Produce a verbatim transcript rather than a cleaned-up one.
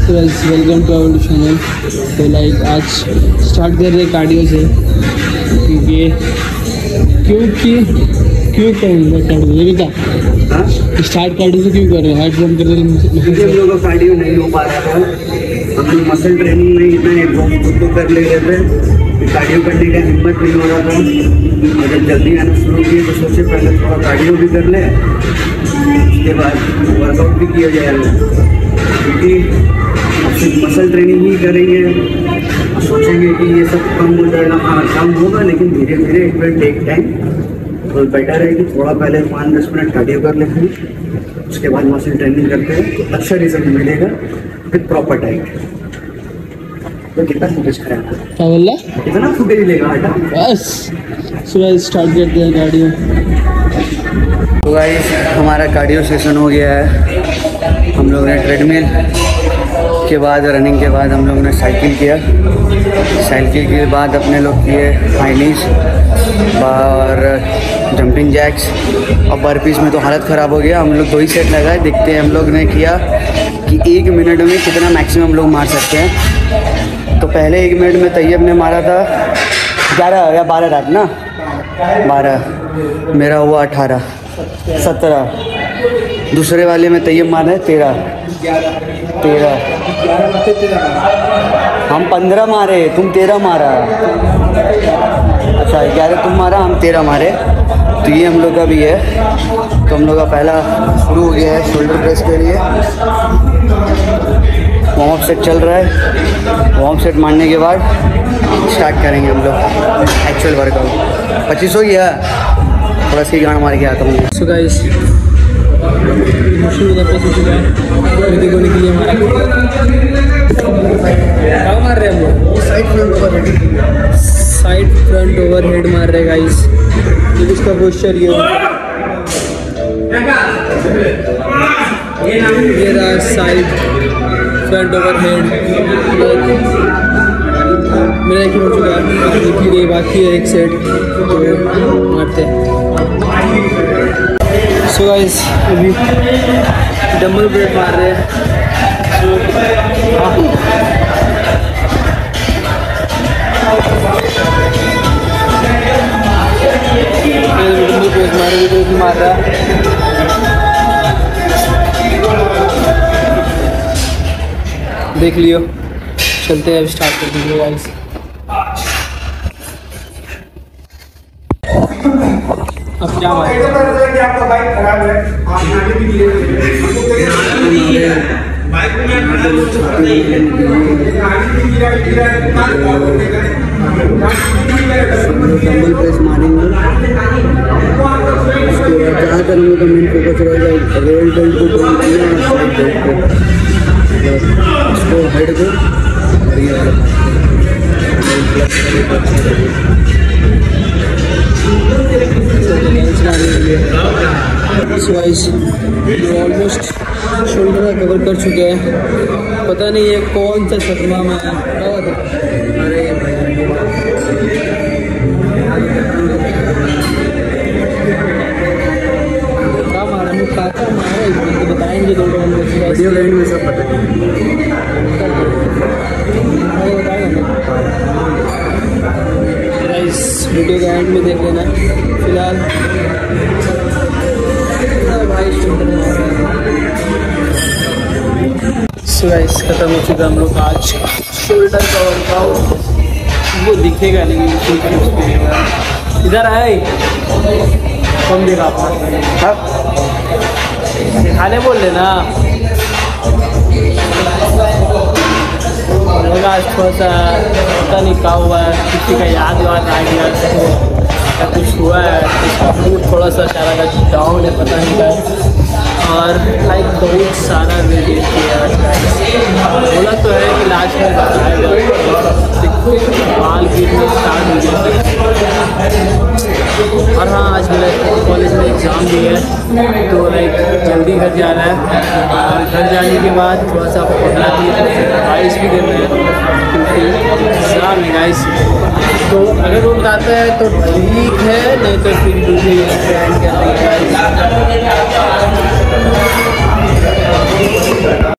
तो welcome to our channel. तो like आज स्टार्ट कर रहे कार्डियो से, क्योंकि क्योंकि क्यों करूँगा स्टार्ट ये बता स्टार्ट कार्डियो से क्यों कर रहे हैं? हार्ट बंद कर रहे हैं क्योंकि हम लोगों का कार्डियो नहीं हो पा रहा था। हम लोग मसल ट्रेनिंग में इतना एक खुद को कर ले रहे थे कि कार्डियो करने का हिम्मत नहीं हो रहा था। और जब जल्दी आना शुरू किए तो सोचे पहले थोड़ा कार्डियो भी कर ले, उसके बाद वर्कआउट भी किया जाएगा, क्योंकि अब सिर्फ मसल ट्रेनिंग ही करेंगे और सोचेंगे कि ये सब कम हो जाएगा। हाँ कम होगा, लेकिन धीरे धीरे इट विल टेक टाइम। तो बेटर है कि थोड़ा पहले पाँच दस मिनट कार्डियो कर लेते हैं, उसके बाद मसल ट्रेनिंग करते हैं तो अच्छा रिजल्ट मिलेगा विद प्रॉपर डाइट। तो कितना फुटेज करेंगे? क्या बोल रहा? कितना फुटेज लेगा बेटा? बस सुबह स्टार्ट करते हैं कार्डियो। तो गाइस हमारा कार्डियो सेशन हो गया है। हम लोग ने ट्रेडमिल के बाद रनिंग के बाद हम लोग ने साइकिल किया। साइकिल के बाद अपने लोग किए हाई नीज और जंपिंग जैक्स और बर्पीज में तो हालत ख़राब हो गया। हम लोग दो ही सेट लगाए, देखते हैं हम लोग ने किया कि एक मिनट में कितना मैक्सिमम लोग मार सकते हैं। तो पहले एक मिनट में तैयब ने मारा था ग्यारह या बारह रात ना बारह, मेरा हुआ अठारह सत्रह। दूसरे वाले में तैयब मारा है तेरह तेरह हम पंद्रह मारे, तुम तेरह मारा। अच्छा ग्यारह तुम मारा, हम तेरह मारे। तो ये हम लोग का भी है। तो हम लोग का पहला शुरू हो गया है शोल्डर प्रेस के लिए। वार्म अप सेट चल रहा है। वार्म सेट मारने के बाद स्टार्ट करेंगे हम लोग एक्चुअल वर्कआउट। पच्चीस हो गया, थोड़ा सी गाना मार के आता हूँ। सो गाइस मुश्किल वापस हो चुका है विधि को निकलिए हमारा क्या मार रहे हैं हम लोग? Side front over head side front over head मार रहे हैं गाइस। तो इसका पोस्चर ये ये रहा साइड फ्रंट ओवर हेड। मेरा एक हो चुका है, देखिए बाकी है एक सेट, तो मारते हैं। सो गाइस अभी डंबल ब्रेक मार रहे हैं। डंबल ब्रेक मार रहे तो मार रहा है। देख लियो, चलते हैं, अब स्टार्ट कर देंगे गाइस। अब क्या मारे? आपका बाइक खराब है, आप आगे भी दिए डंबल प्रेस मारेंगे। उसके बाद जहाँ करेंगे तो मेन फोकस रहेगा रेल बेल्ट को ट्रेन करना और साइड बेल्ट को, इसको हेड को और ये ऑलमोस्ट शोल्डर कवर कर चुके हैं। पता नहीं ये कौन सा सदमा में है। अरे क्या मारा मैं काका मारा तो बताएंगे दोनों हम लोग वीडियो लाइन में सब गाइस। वीडियो के एंड में देख लेना। फिलहाल सो गाइस खत्म हो चुका हम लोग आज शोल्डर का वर्कआउट। वो दिखेगा नहीं, इधर आए कम देखा आपका दिखाने बोल लेना। आज थोड़ा सा पता नहीं क्या हुआ है, किसी का याद वाद आ गया या कुछ हुआ है, इसका मूड थोड़ा सा सारा का डाउन है, पता नहीं क्या। और लाइक बहुत सारा वीडियो किया बोला तो है कि लास्ट में बताएगा, बाल गिरने स्टार्ट हो गया। और हाँ आज मेरा कॉलेज में एग्ज़ाम भी है, तो लाइक जल्दी घर जाना है। और घर जाने के बाद थोड़ा सा पढ़ना भी है, बारिश भी देना है क्योंकि एग्ज़ाम है गाइस। तो अगर वो बताता है तो ठीक है, नहीं तो फिर दूसरी फ्रेंड क्या